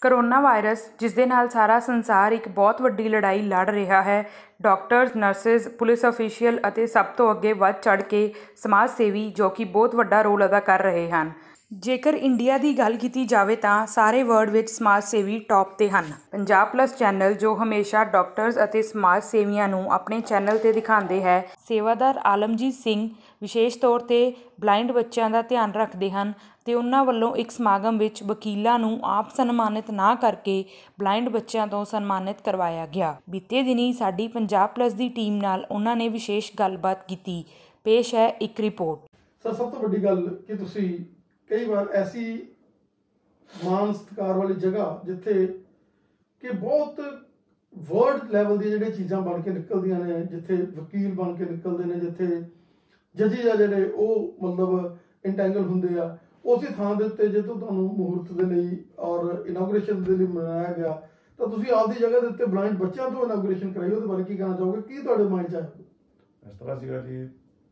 Corona virus ਜਿਸ ਦੇ ਨਾਲ ਸਾਰਾ ਸੰਸਾਰ ਇੱਕ ਬਹੁਤ ਵੱਡੀ ਲੜਾਈ ਲੜ ਰਿਹਾ ਹੈ। ਡਾਕਟਰਸ, ਨਰਸਿਸ, ਪੁਲਿਸ ਅਫੀਸ਼ੀਅਲ ਅਤੇ ਸਭ ਤੋਂ ਅੱਗੇ ਵੱਧ ਚੜ੍ਹ ਕੇ ਸਮਾਜ ਸੇਵੀ ਜੋ ਕਿ ਬਹੁਤ ਵੱਡਾ ਰੋਲ ਅਦਾ ਕਰ ਰਹੇ ਹਨ। ਜੇਕਰ ਇੰਡੀਆ ਦੀ ਗੱਲ ਕੀਤੀ ਜਾਵੇ ਤਾਂ ਸਾਰੇ ਵਰਲਡ ਵਿੱਚ ਸਮਾਜ ਸੇਵੀ ਟੌਪ 'ਤੇ ਹਨ। ਪੰਜਾਬ ਪਲੱਸ ਚੈਨਲ ਜੋ ਹਮੇਸ਼ਾ ਡਾਕਟਰਸ ਅਤੇ ਸਮਾਜ ਸੇਵੀਆਂ ਨੂੰ ਆਪਣੇ ਚੈਨਲ 'ਤੇ ਦਿਖਾਉਂਦੇ ਹੈ। ਸੇਵਾਦਾਰ ਆਲਮਜੀਤ ਸਿੰਘ ਵਿਸ਼ੇਸ਼ ਤੌਰ 'ਤੇ ਬਲਾਈਂਡ ਬੱਚਿਆਂ ਦਾ ਧਿਆਨ ਰੱਖਦੇ ਹਨ ਅਤੇ ਉਹਨਾਂ ਵੱਲੋਂ ਇੱਕ ਸਮਾਗਮ ਵਿੱਚ ਵਕੀਲਾਂ ਨੂੰ ਆਪ ਸਨਮਾਨਿਤ ਨਾ ਕਰਕੇ ਬਲਾਈਂਡ ਬੱਚਿਆਂ ਤੋਂ ਸਨਮਾਨਿਤ ਕਰਵਾਇਆ ਗਿਆ। ਬੀਤੇ ਦਿਨੀ ਸਾਡੀ ਪੰਜਾਬ ਪਲੱਸ ਦੀ ਟੀਮ ਨਾਲ ਉਹਨਾਂ ਨੇ ਵਿਸ਼ੇਸ਼ ਗੱਲਬਾਤ ਕੀਤੀ। ਪੇਸ਼ ਹੈ ਇੱਕ ਰਿਪੋਰਟ। ਸਰ, ਸਭ ਤੋਂ ਵੱਡੀ ਗੱਲ ਕਿ ਤੁਸੀਂ ਕਈ ਵਾਰ ਐਸੀ ਮਾਨ ਸਤਿਕਾਰ ਵਾਲੀ ਜਗ੍ਹਾ ਜਿੱਥੇ ਕਿ ਬਹੁਤ ਵਰਲਡ ਲੈਵਲ ਦੀਆਂ ਜਿਹੜੀਆਂ ਚੀਜ਼ਾਂ ਬਣ ਕੇ ਨਿਕਲਦੀਆਂ ਨੇ, ਜਿੱਥੇ ਵਕੀਲ ਬਣ ਕੇ ਨਿਕਲਦੇ ਨੇ, ਜਿੱਥੇ ਜੱਜੀ ਆ ਜਿਹੜੇ ਉਹ ਮਤਲਬ ਇੰਟੈਂਗਲ ਹੁੰਦੇ ਆ, ਉਸੇ ਥਾਂ ਦੇ ਉੱਤੇ ਜਦੋਂ ਤੁਹਾਨੂੰ ਮੁਹੂਰਤ ਦੇ ਲਈ ਔਰ ਇਨਾਗੂਰੇਸ਼ਨ ਦੇ ਲਈ ਮਨਾਇਆ ਗਿਆ ਤਾਂ ਤੁਸੀਂ ਆਪਦੀ ਜਗ੍ਹਾ ਦੇ ਉੱਤੇ ਬਲਾਈਂਡ ਬੱਚਿਆਂ ਤੋਂ ਇਨਾਗੂਰੇਸ਼ਨ ਕਰਾਈ। ਉਹਦੇ ਬਾਰੇ ਕੀ ਕਹਿਣਾ ਚਾਹੋਗੇ? ਕੀ ਤੁਹਾਡੇ ਮਾਈਂਡ 'ਚ ਆਇਆ? ਇਸ ਤਰ੍ਹਾਂ ਸੀਗਾ ਜੀ,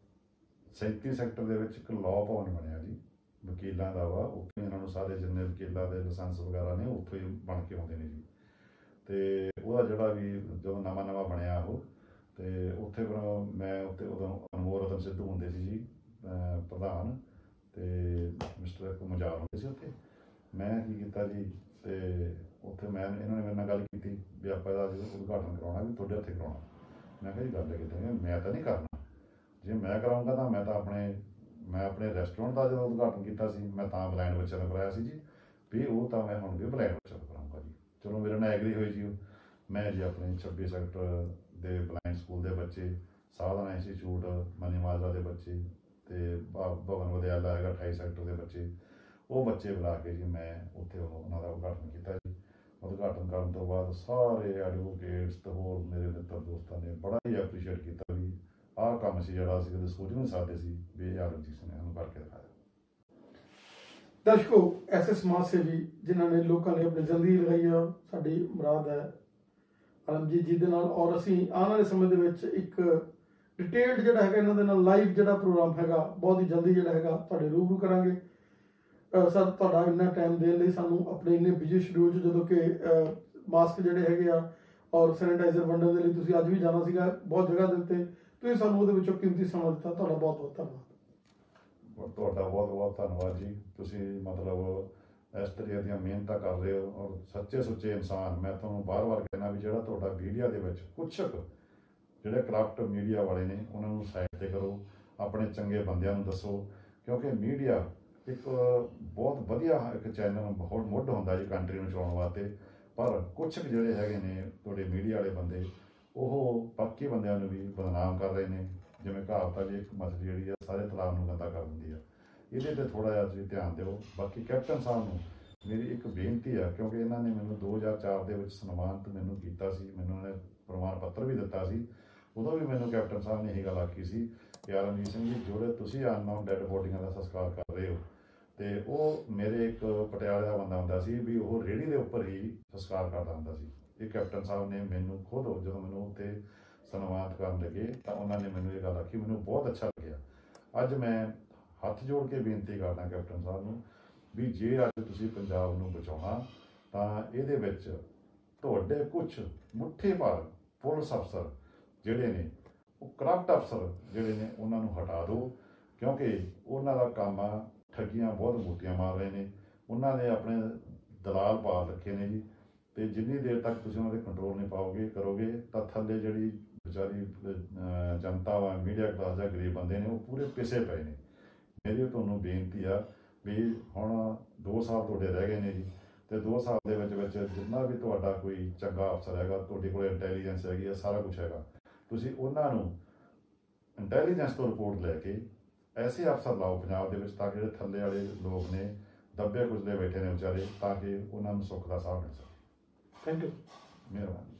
37 ਸੈਕਟਰ ਦੇ ਵਿੱਚ ਇੱਕ ਲਾਅ ਭਵਨ ਬਣਿਆ ਜੀ ਵਕੀਲਾਂ ਦਾ ਵਾ। ਉੱਥੇ ਇਹਨਾਂ ਨੂੰ ਸਾਰੇ ਜਿੰਨੇ ਵਕੀਲਾਂ ਦੇ ਲਾਇਸੈਂਸ ਵਗੈਰਾ ਨੇ ਉੱਥੋਂ ਹੀ ਬਣ ਕੇ ਆਉਂਦੇ ਨੇ ਜੀ। ਅਤੇ ਉਹਦਾ ਜਿਹੜਾ ਵੀ ਜਦੋਂ ਨਵਾਂ ਬਣਿਆ ਉਹ, ਅਤੇ ਉੱਥੇ ਫਿਰ ਮੈਂ ਉੱਥੇ ਉਦੋਂ ਅਨਮੋਲ ਰਤਨ ਸਿੱਧੂ ਹੁੰਦੇ ਸੀ ਜੀ ਪ੍ਰਧਾਨ, ਅਤੇ ਮਿਸਟਰ ਮੁਜਾਰ ਹੁੰਦੇ ਸੀ ਉੱਥੇ। ਮੈਂ ਕੀ ਕੀਤਾ ਜੀ, ਅਤੇ ਉੱਥੇ ਇਹਨਾਂ ਨੇ ਮੇਰੇ ਨਾਲ ਗੱਲ ਕੀਤੀ ਵੀ ਆਪਾਂ ਇਹਦਾ ਉਦਘਾਟਨ ਕਰਾਉਣਾ, ਵੀ ਤੁਹਾਡੇ ਹੱਥੇ ਕਰਾਉਣਾ। ਮੈਂ ਕਿਹਾ ਜੀ ਗੱਲ ਕਿਤੇ ਮੈਂ ਤਾਂ ਨਹੀਂ ਕਰਨਾ, ਜੇ ਮੈਂ ਕਰਾਊਂਗਾ ਤਾਂ ਮੈਂ ਆਪਣੇ ਰੈਸਟੋਰੈਂਟ ਦਾ ਜਦੋਂ ਉਦਘਾਟਨ ਕੀਤਾ ਸੀ ਮੈਂ ਤਾਂ ਬਲਾਈਂਡ ਬੱਚਿਆਂ ਦਾ ਕਰਾਇਆ ਸੀ ਜੀ, ਵੀ ਉਹ ਤਾਂ ਮੈਂ ਹੁਣ ਵੀ ਬਲਾਈਂਡ ਬੱਚਿਆਂ ਦਾ ਕਰਾਊਂਗਾ ਜੀ। ਚਲੋ ਮੇਰੇ ਨਾਲ ਐਗਰੀ ਹੋਈ ਜੀ। ਮੈਂ ਜੀ ਆਪਣੇ 26 ਸੈਕਟਰ ਦੇ ਬਲਾਈਂਡ ਸਕੂਲ ਦੇ ਬੱਚੇ, ਸਾਧਨਾ ਇੰਸਟੀਚਿਊਟ ਮਨੀ ਮਾਜਰਾ ਦੇ ਬੱਚੇ, ਅਤੇ ਭਵਨ ਵਿਦਿਆਲਾ ਹੈਗਾ 28 ਸੈਕਟਰ ਦੇ ਬੱਚੇ, ਉਹ ਬੱਚੇ ਬੁਲਾ ਕੇ ਜੀ ਮੈਂ ਉੱਥੇ ਉਹਨਾਂ ਦਾ ਉਦਘਾਟਨ ਕੀਤਾ ਜੀ। ਉਦਘਾਟਨ ਕਰਨ ਤੋਂ ਬਾਅਦ ਸਾਰੇ ਐਡਵੋਕੇਟਸ ਅਤੇ ਹੋਰ ਮੇਰੇ ਮਿੱਤਰ ਦੋਸਤਾਂ ਨੇ ਬੜਾ ਹੀ ਐਪਰੀਸ਼ੀਏਟ ਕੀਤਾ ਵੀ ਆਹ ਕੰਮ ਸੀ ਜਿਹੜਾ ਅਸੀਂ ਕਦੇ ਸੋਚ ਨਹੀਂ ਸਕਦੇ ਸੀ ਵੀ ਇਹ ਆਲਮਜੀਤ ਸਿੰਘ ਨੇ ਸਾਨੂੰ ਕਰਕੇ ਦਿਖਾਇਆ। ਦਰਸ਼ਕੋ, ਐਸੇ ਸਮਾਜ ਸੇਵੀ ਜਿਨ੍ਹਾਂ ਨੇ ਲੋਕਾਂ ਲਈ ਆਪਣੀ ਜ਼ਿੰਦਗੀ ਲਗਾਈ ਆ, ਸਾਡੀ ਮੁਰਾਦ ਹੈ ਆਲਮਜੀਤ ਜੀ ਦੇ ਨਾਲ। ਔਰ ਅਸੀਂ ਆਉਣ ਵਾਲੇ ਸਮੇਂ ਦੇ ਵਿੱਚ ਇੱਕ ਡਿਟੇਲਡ ਜਿਹੜਾ ਹੈਗਾ ਇਹਨਾਂ ਦੇ ਨਾਲ ਲਾਈਵ ਜਿਹੜਾ ਪ੍ਰੋਗਰਾਮ ਹੈਗਾ ਬਹੁਤ ਹੀ ਜਲਦੀ ਜਿਹੜਾ ਹੈਗਾ ਤੁਹਾਡੇ ਰੂਬਰੂ ਕਰਾਂਗੇ। ਸਰ, ਤੁਹਾਡਾ ਇੰਨਾ ਟਾਈਮ ਦੇਣ ਲਈ, ਸਾਨੂੰ ਆਪਣੇ ਇੰਨੇ ਬਿਜੀ ਸ਼ਡਿਊਲ 'ਚ ਜਦੋਂ ਕਿ ਮਾਸਕ ਜਿਹੜੇ ਹੈਗੇ ਆ ਔਰ ਸੈਨੀਟਾਈਜ਼ਰ ਵੰਡਣ ਦੇ ਲਈ ਤੁਸੀਂ ਅੱਜ ਵੀ ਜਾਣਾ ਸੀਗਾ ਬਹੁਤ ਜਗ੍ਹਾ ਦੇ ਉੱਤੇ, ਤੁਸੀਂ ਸਾਨੂੰ ਉਹਦੇ ਵਿੱਚੋਂ ਕੀਮਤੀ ਸਮਾਂ ਦਿੱਤਾ। ਤੁਹਾਡਾ ਬਹੁਤ ਬਹੁਤ ਧੰਨਵਾਦ। ਤੁਹਾਡਾ ਬਹੁਤ ਬਹੁਤ ਧੰਨਵਾਦ ਜੀ। ਤੁਸੀਂ ਮਤਲਬ ਇਸ ਤਰ੍ਹਾਂ ਦੀਆਂ ਮਿਹਨਤਾਂ ਕਰ ਰਹੇ ਹੋ ਔਰ ਸੱਚੇ ਸੁੱਚੇ ਇਨਸਾਨ। ਮੈਂ ਤੁਹਾਨੂੰ ਵਾਰ-ਵਾਰ ਕਹਿਣਾ ਵੀ ਜਿਹੜਾ ਤੁਹਾਡਾ ਮੀਡੀਆ ਦੇ ਵਿੱਚ ਕੁਛ ਜਿਹੜੇ ਕਰਪਟ ਮੀਡੀਆ ਵਾਲੇ ਨੇ ਉਹਨਾਂ ਨੂੰ ਸਾਈਡ 'ਤੇ ਕਰੋ, ਆਪਣੇ ਚੰਗੇ ਬੰਦਿਆਂ ਨੂੰ ਦੱਸੋ, ਕਿਉਂਕਿ ਮੀਡੀਆ ਇੱਕ ਬਹੁਤ ਵਧੀਆ ਇੱਕ ਚੈਨਲ ਬਹੁਤ ਮੁੱਢ ਹੁੰਦਾ ਜੀ ਕੰਟਰੀ ਨੂੰ ਚਲਾਉਣ ਵਾਸਤੇ। ਪਰ ਕੁਛ ਜਿਹੜੇ ਹੈਗੇ ਨੇ ਤੁਹਾਡੇ ਮੀਡੀਆ ਵਾਲੇ ਬੰਦੇ, ਉਹ ਬਾਕੀ ਬੰਦਿਆਂ ਨੂੰ ਵੀ ਬਦਨਾਮ ਕਰ ਰਹੇ ਨੇ। ਜਿਵੇਂ ਕਹਾਵਤ ਆ ਜੀ, ਇੱਕ ਮੱਛਲੀ ਜਿਹੜੀ ਆ ਸਾਰੇ ਤਲਾਬ ਨੂੰ ਗੰਦਾ ਕਰ ਦਿੰਦੀ ਆ। ਇਹਦੇ 'ਤੇ ਥੋੜ੍ਹਾ ਜਿਹਾ ਤੁਸੀਂ ਧਿਆਨ ਦਿਓ। ਬਾਕੀ ਕੈਪਟਨ ਸਾਹਿਬ ਨੂੰ ਮੇਰੀ ਇੱਕ ਬੇਨਤੀ ਆ, ਕਿਉਂਕਿ ਇਹਨਾਂ ਨੇ ਮੈਨੂੰ 2004 ਦੇ ਵਿੱਚ ਸਨਮਾਨਿਤ ਮੈਨੂੰ ਕੀਤਾ ਸੀ, ਮੈਨੂੰ ਇਹਨਾਂ ਨੇ ਪ੍ਰਮਾਣ ਪੱਤਰ ਵੀ ਦਿੱਤਾ ਸੀ। ਉਦੋਂ ਵੀ ਮੈਨੂੰ ਕੈਪਟਨ ਸਾਹਿਬ ਨੇ ਇਹੀ ਗੱਲ ਆਖੀ ਸੀ ਕਿ ਆਲਮਜੀਤ ਸਿੰਘ ਜੀ, ਜਿਹੜੇ ਤੁਸੀਂ ਅਨਨੋਨ ਡੈਡ ਬੋਡੀਆਂ ਦਾ ਸੰਸਕਾਰ ਕਰ ਰਹੇ ਹੋ, ਅਤੇ ਉਹ ਮੇਰੇ ਇੱਕ ਪਟਿਆਲੇ ਦਾ ਬੰਦਾ ਹੁੰਦਾ ਸੀ ਵੀ ਉਹ ਰੇਹੜੀ ਦੇ ਉੱਪਰ ਹੀ ਸੰਸਕਾਰ ਕਰਦਾ ਹੁੰਦਾ ਸੀ। ਇਹ ਕੈਪਟਨ ਸਾਹਿਬ ਨੇ ਮੈਨੂੰ ਖੁਦ ਜਦੋਂ ਮੈਨੂੰ ਉੱਥੇ ਸਨਮਾਨਿਤ ਕਰਨ ਲੱਗੇ ਤਾਂ ਉਹਨਾਂ ਨੇ ਮੈਨੂੰ ਇਹ ਗੱਲ ਆਖੀ, ਮੈਨੂੰ ਬਹੁਤ ਅੱਛਾ ਲੱਗਿਆ। ਅੱਜ ਮੈਂ ਹੱਥ ਜੋੜ ਕੇ ਬੇਨਤੀ ਕਰਦਾ ਕੈਪਟਨ ਸਾਹਿਬ ਨੂੰ ਵੀ ਜੇ ਅੱਜ ਤੁਸੀਂ ਪੰਜਾਬ ਨੂੰ ਬਚਾਉਣਾ ਤਾਂ ਇਹਦੇ ਵਿੱਚ ਤੁਹਾਡੇ ਕੁਛ ਮੁੱਠੇ ਭਰ ਪੁਲਿਸ ਅਫਸਰ ਜਿਹੜੇ ਨੇ, ਉਹ ਕਰਪਟ ਅਫਸਰ ਜਿਹੜੇ ਨੇ, ਉਹਨਾਂ ਨੂੰ ਹਟਾ ਦਿਓ, ਕਿਉਂਕਿ ਉਹਨਾਂ ਦਾ ਕੰਮ ਆ ਠੱਗੀਆਂ ਬਹੁਤ ਮੋਟੀਆਂ ਮਾਰ ਰਹੇ ਨੇ। ਉਹਨਾਂ ਨੇ ਆਪਣੇ ਦਲਾਲ ਪਾਲ ਰੱਖੇ ਨੇ ਜੀ, ਅਤੇ ਜਿੰਨੀ ਦੇਰ ਤੱਕ ਤੁਸੀਂ ਉਹਨਾਂ ਦੇ ਕੰਟਰੋਲ ਨਹੀਂ ਕਰੋਗੇ ਤਾਂ ਥੱਲੇ ਜਿਹੜੀ ਵਿਚਾਰੀ ਜਨਤਾ ਵਾ, ਮੀਡੀਆ ਕਲਾਸ ਜਾਂ ਗਰੀਬ ਬੰਦੇ ਨੇ, ਉਹ ਪੂਰੇ ਪਿਸੇ ਪਏ ਨੇ। ਮੇਰੀ ਤੁਹਾਨੂੰ ਬੇਨਤੀ ਆ ਵੀ ਹੁਣ 2 ਸਾਲ ਤੁਹਾਡੇ ਰਹਿ ਗਏ ਨੇ ਜੀ, ਅਤੇ 2 ਸਾਲ ਦੇ ਵਿੱਚ ਜਿੰਨਾ ਵੀ ਤੁਹਾਡਾ ਕੋਈ ਚੰਗਾ ਅਫਸਰ ਹੈਗਾ, ਤੁਹਾਡੇ ਕੋਲ ਇੰਟੈਲੀਜੈਂਸ ਹੈਗੀ ਆ, ਸਾਰਾ ਕੁਛ ਹੈਗਾ, ਤੁਸੀਂ ਉਹਨਾਂ ਨੂੰ ਇੰਟੈਲੀਜੈਂਸ ਤੋਂ ਰਿਪੋਰਟ ਲੈ ਕੇ ਐਸੇ ਅਫਸਰ ਲਾਓ ਪੰਜਾਬ ਦੇ ਵਿੱਚ ਤਾਂ ਕਿ ਜਿਹੜੇ ਥੱਲੇ ਵਾਲੇ ਲੋਕ ਨੇ, ਦੱਬੇ ਕੁਚਲੇ ਬੈਠੇ ਨੇ ਵਿਚਾਰੇ, ਤਾਂ ਕਿ ਉਹਨਾਂ ਨੂੰ ਸੁੱਖ ਦਾ ਸਾਹ ਮਿਲ ਸਕੇ। Thank you. ਮਿਹਰਬਾਨੀ।